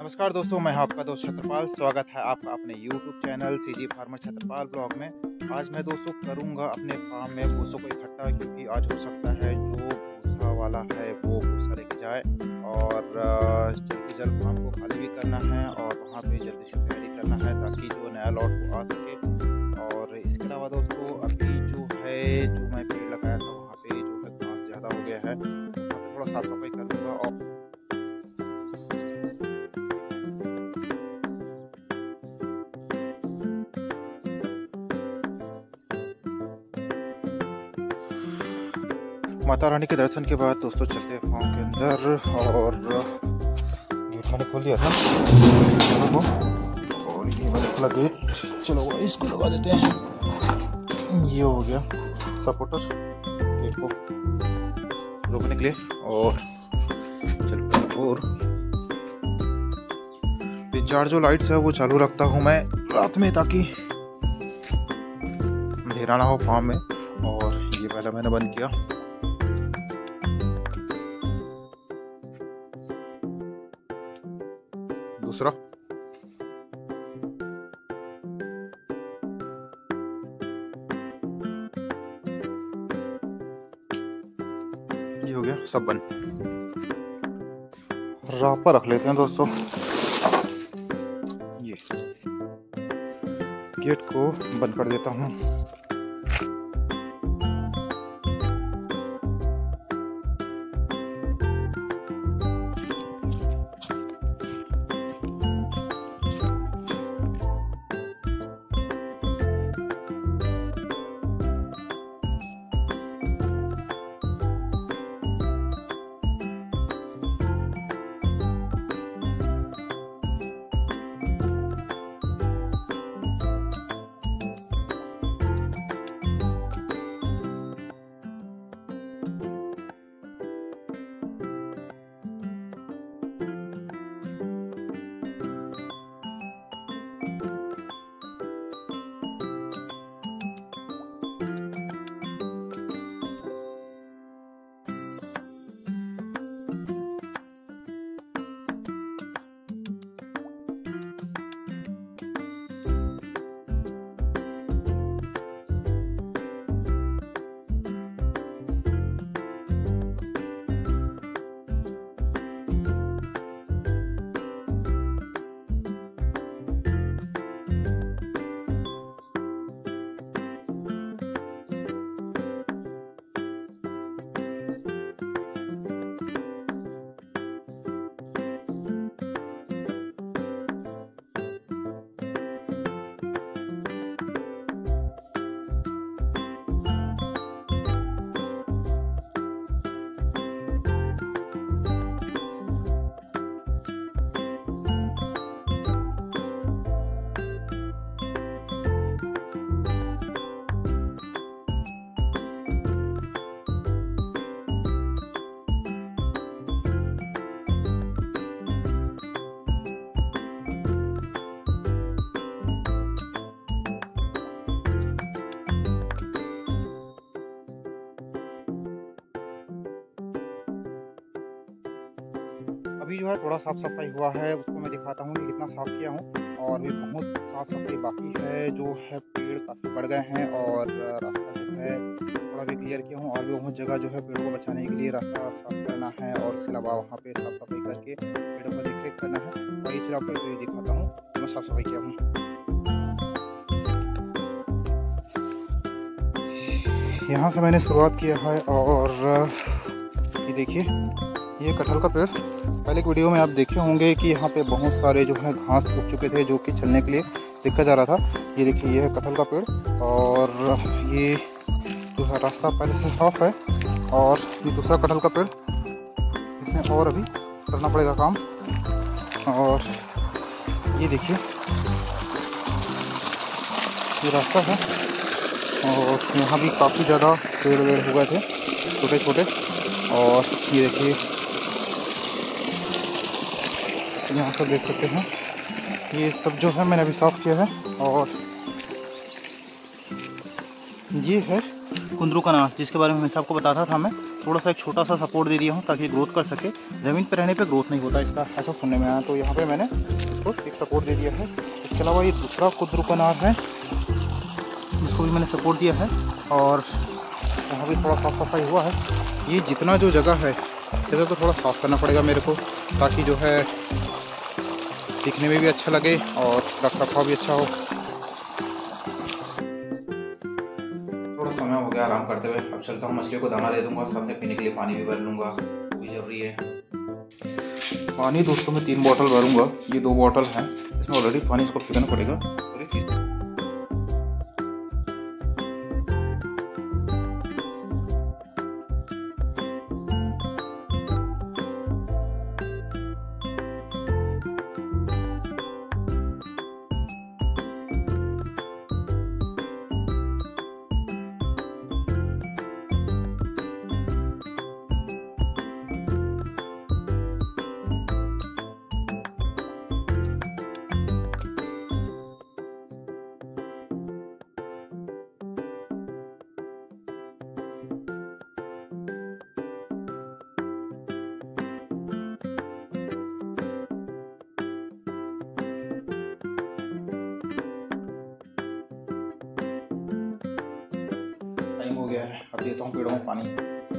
नमस्कार दोस्तों, मैं आपका दोस्त छत्रपाल। स्वागत है आपका अपने YouTube channel CG farmer Chhatrapal blog में। आज मैं दोस्तों करूंगा अपने फार्म में भूसों को इकट्ठा, क्योंकि आज हो सकता है जो भूसा वाला है वो भूसा लेके जाए और जल्द से जल्द फार्म को खाली भी करना है और वहाँ पे जल्दी से तैयारी करना है ताकि जो नया लॉट वो आ सके। और इसके अलावा दोस्तों अभी जो मैं पेड़ लगाया था वहाँ पे जो है घास ज़्यादा हो गया है, वहाँ पे थोड़ा साफ सफाई कर दूँगा। और माता रानी के दर्शन के बाद दोस्तों चलते हैं फार्म के अंदर। और गेट मैंने खोल दिया था और ये मैंने खुला गेट। चलो इसको लगा देते हैं। ये हो गया सपोर्टर गेट को रोकने के लिए। और चलते हैं और 3-4 जो लाइट्स है वो चालू रखता हूँ मैं रात में ताकि अंधेरा ना हो फार्म में। और ये पहला मैंने बंद किया। दूसरा ये हो गया सब बंद। राह पर रख लेते हैं दोस्तों। ये गेट को बंद कर देता हूँ। अभी जो है थोड़ा साफ सफाई हुआ है, उसको मैं दिखाता हूँ कि कितना साफ किया हूँ। और भी बहुत साफ सफाई बाकी है। जो है पेड़ काफ़ी बढ़ गए हैं और रास्ता जो है थोड़ा भी क्लियर किया हूँ। और भी बहुत जगह जो है पेड़ों को बचाने के लिए रास्ता साफ करना है और इसके अलावा वहाँ पे साफ सफाई करके पेड़ों का देख रेख करना है। वही चीज़ आपको ये दिखाता हूँ कि मैं साफ सफाई किया हूँ। यहाँ से मैंने शुरुआत किया है। और ये देखिए ये कटहल का पेड़, पहले की वीडियो में आप देखे होंगे कि यहाँ पे बहुत सारे जो है घास उग चुके थे जो कि चलने के लिए दिक्कत जा रहा था। ये देखिए ये है कटहल का पेड़। और ये जो है रास्ता पहले से साफ है। और ये दूसरा कटहल का पेड़, इसमें और अभी करना पड़ेगा काम। और ये देखिए ये रास्ता है। और यहाँ भी काफ़ी ज़्यादा पेड़ वेड़ हो गए थे छोटे छोटे। और ये देखिए यहाँ पर देख सकते हैं ये सब जो है मैंने अभी साफ किया है। और ये है कुंदरू का नाश, जिसके बारे में हमेशा आपको बताता था मैं थोड़ा सा एक छोटा सा सपोर्ट दे दिया हूँ ताकि ग्रोथ कर सके। ज़मीन पर रहने पे ग्रोथ नहीं होता इसका, ऐसा सुनने में आया। तो यहाँ पे मैंने इसको एक सपोर्ट दे दिया है। इसके अलावा ये दूसरा कुद्रुक अनार है, इसको भी मैंने सपोर्ट दिया है और यहाँ भी थोड़ा साफ सफाई हुआ है। ये जितना जो जगह है जगह को थोड़ा साफ़ करना पड़ेगा मेरे को, ताकि जो है दिखने में भी अच्छा लगे और रख रखाव भी अच्छा हो। थोड़ा समय हो गया आराम करते हुए, अब चलता हूँ मछलियों को दाना दे दूंगा, साथ में पीने के लिए पानी भी भर लूँगा, वो भी जरूरी है। पानी दोस्तों मैं 3 बॉटल भरूंगा, ये 2 बॉटल हैं, इसमें ऑलरेडी पानी इसको फेंकना पड़ेगा। टाइम हो गया है, अब देता हूँ पेड़ों में पानी।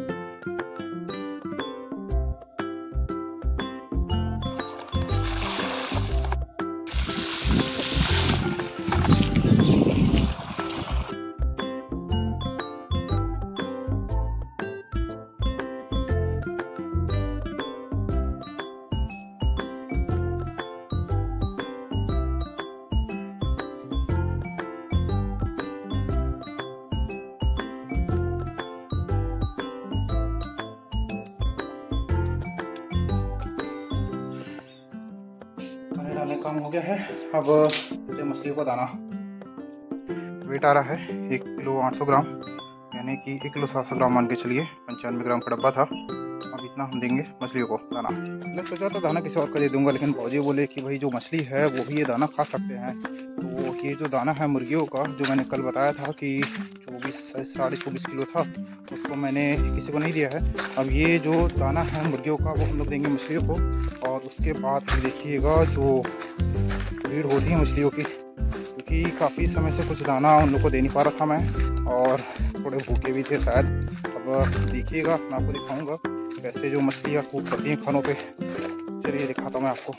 काम हो गया है। अब मछलियों का दाना वेट आ रहा है 1 किलो 800 ग्राम, यानी कि 1 किलो 700 ग्राम मान के चलिए। 95 ग्राम का डब्बा था। अब इतना हम देंगे मछलियों को दाना। मैं सोचा था दाना किसी और को दे दूंगा, लेकिन भौजी बोले कि भाई जो मछली है वो भी ये दाना खा सकते हैं। तो ये जो दाना है मुर्गियों का, जो मैंने कल बताया था कि 24-24.5 किलो था, उसको मैंने किसी को नहीं दिया है। अब ये जो दाना है मुर्गियों का वो हम लोग देंगे मछलियों को। और उसके बाद देखिएगा जो भीड़ होती है मछलियों की, क्योंकि काफ़ी समय से कुछ दाना उन लोग को दे नहीं पा रहा था मैं, और थोड़े भूखे भी थे शायद। अब देखिएगा, मैं आपको दिखाऊंगा कैसे जो मछलियाँ टूट पड़ती हैं खानों पे। चलिए दिखाता हूँ मैं आपको।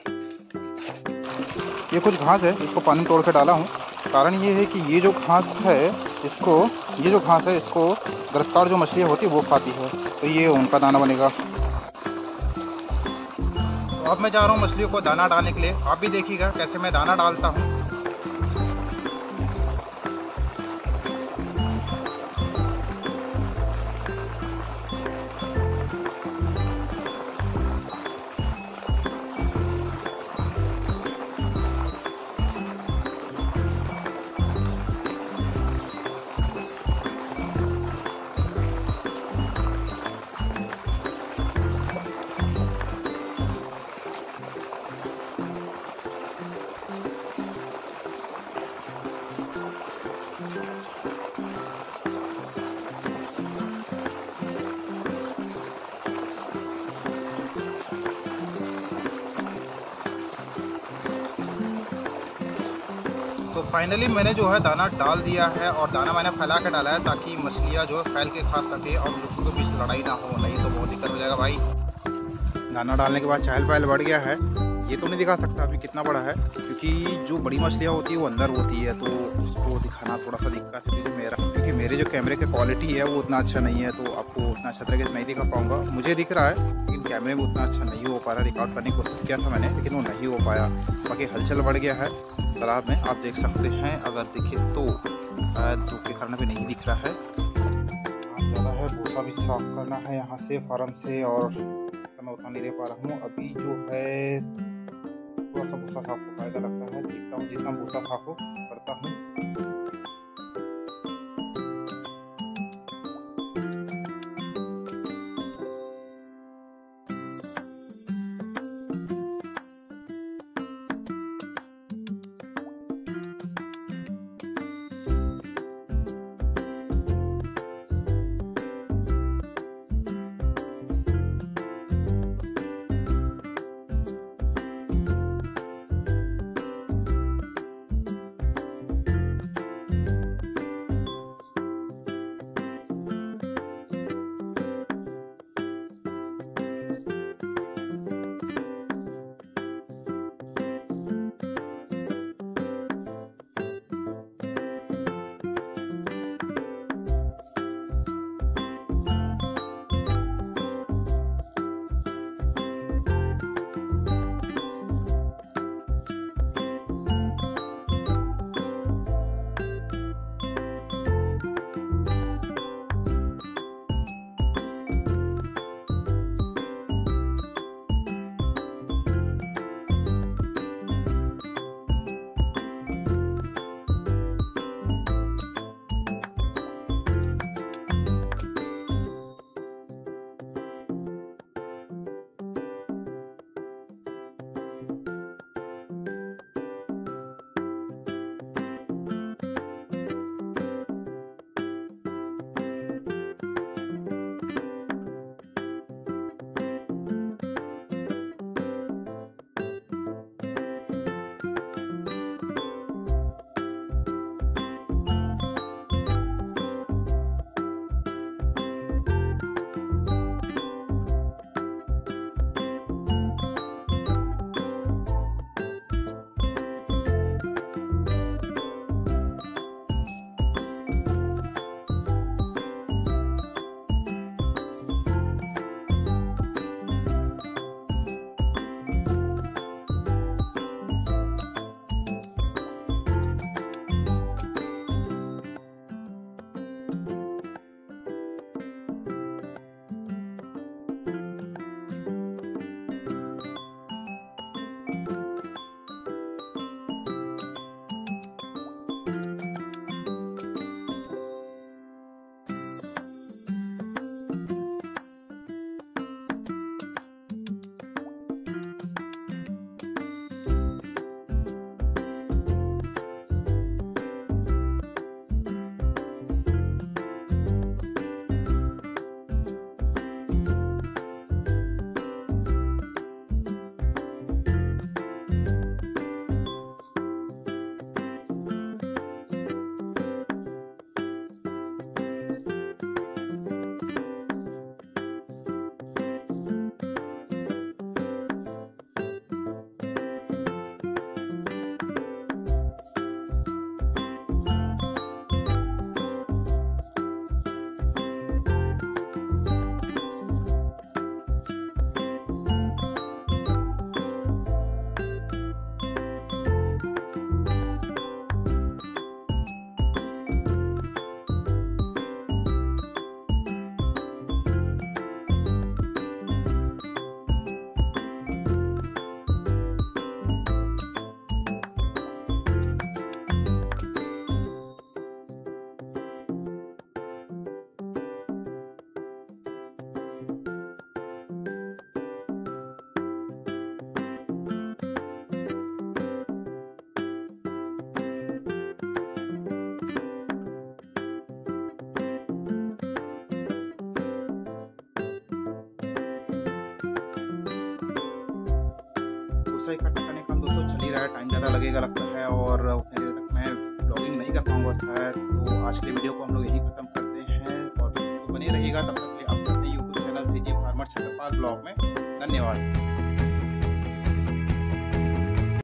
ये कुछ घास है, इसको पानी में तोड़ के डाला हूँ। कारण ये है कि ये जो घास है इसको ग्रस्तार जो मछलियाँ होती है वो खाती है, तो ये उनका दाना बनेगा। तो अब मैं जा रहा हूँ मछलियों को दाना डालने के लिए। आप भी देखिएगा कैसे मैं दाना डालता हूँ। तो फाइनली मैंने जो है दाना डाल दिया है, और दाना मैंने फैला के डाला है ताकि मछलियाँ जो है फैल के खा सके और लोगों के बीच लड़ाई ना हो, नहीं तो बहुत दिक्कत हो जाएगा भाई। दाना डालने के बाद चहल पहल बढ़ गया है। ये तो नहीं दिखा सकता अभी कितना बड़ा है, क्योंकि जो बड़ी मछलियाँ होती है वो अंदर होती है, तो उसको दिखाना थोड़ा सा दिक्कत है। क्योंकि मेरे जो कैमरे की क्वालिटी है वो उतना अच्छा नहीं है, तो आपको उतना अच्छा तरीके से नहीं दिखा पाऊँगा। मुझे दिख रहा है लेकिन कैमरे में उतना अच्छा नहीं हो पा रहा। रिकॉर्ड करने की कोशिश किया था मैंने, लेकिन वो नहीं हो पाया। बाकी हलचल बढ़ गया है तालाब में, आप देख सकते हैं। अगर दिखे तो धूप के कारण भी नहीं दिख रहा है। ज़्यादा है, भूसा भी साफ करना है यहाँ से फार्म से, और मैं उतना नहीं दे पा रहा हूँ। अभी जो है थोड़ा सा भूसा साफ हो पाएगा लगता है। देखता हूँ जितना भूसा साफ हो करता हूँ। इकट्ठा करने का काम दोस्तों चल ही रहा है, टाइम ज़्यादा लगेगा लगता है और उतनी देर तक मैं ब्लॉगिंग नहीं कर पाऊँगा शायद। तो आज की वीडियो को हम लोग यहीं ख़त्म करते हैं और तो बने रहिएगा, तब तक के लिए आप अपने YouTube channel CG farmer Chhatrapal blog में। धन्यवाद।